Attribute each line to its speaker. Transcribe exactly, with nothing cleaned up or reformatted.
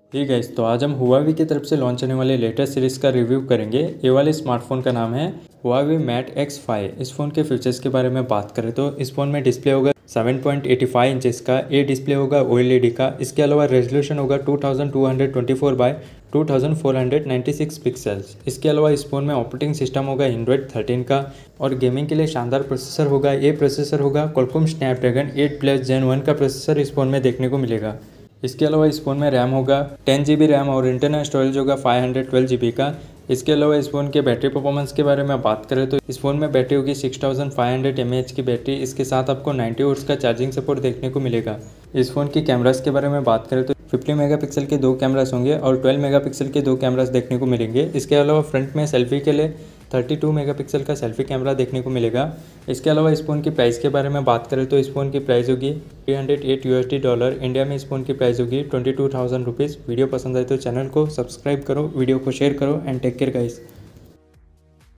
Speaker 1: ठीक है, तो आज हम हुआवी की तरफ से लॉन्च होने वाले लेटेस्ट सीरीज़ का रिव्यू करेंगे। ये वाले स्मार्टफोन का नाम है हुआवी मैट एक्स फाइव। इस फ़ोन के फीचर्स के बारे में बात करें तो इस फ़ोन में डिस्प्ले होगा seven point eight five inches का, ये डिस्प्ले होगा ओएलईडी का। इसके अलावा रेजोल्यूशन होगा two thousand two hundred twenty four by two thousand four hundred ninety six pixels. इसके अलावा इस फ़ोन में ऑपरेटिंग सिस्टम होगा एंड्रॉइड थर्टीन का और गेमिंग के लिए शानदार प्रोसेसर होगा। ये प्रोसेसर होगा Qualcomm Snapdragon eight plus gen one का प्रोसेसर इस फ़ोन में देखने को मिलेगा। इसके अलावा इस फ़ोन में रैम होगा टेन जी बी रैम और इंटरनल स्टोरेज होगा five hundred twelve G B का। इसके अलावा इस फ़ोन के बैटरी परफॉर्मेंस के बारे में बात करें तो इस फ़ोन में बैटरी होगी six thousand five hundred M A H की बैटरी। इसके साथ आपको नाइन्टी वोट्स का चार्जिंग सपोर्ट देखने को मिलेगा। इस फ़ोन की कैमरास के बारे में बात करें तो फिफ्टी मेगापिक्सल के दो कैमरास होंगे और ट्वेल्व मेगापिक्सल के दो कैमरास देखने को मिलेंगे। इसके अलावा फ्रंट में सेल्फी के लिए थर्टी टू मेगापिक्सल का सेल्फी कैमरा देखने को मिलेगा। इसके अलावा इस फ़ोन की प्राइस के बारे में बात करें तो इस फ़ोन की प्राइस होगी three hundred eight USD dollar. India में इस फ़ोन की प्राइस होगी twenty two thousand rupees. Video पसंद आए तो चैनल को सब्सक्राइब करो, वीडियो को शेयर करो एंड टेक केयर गाइस।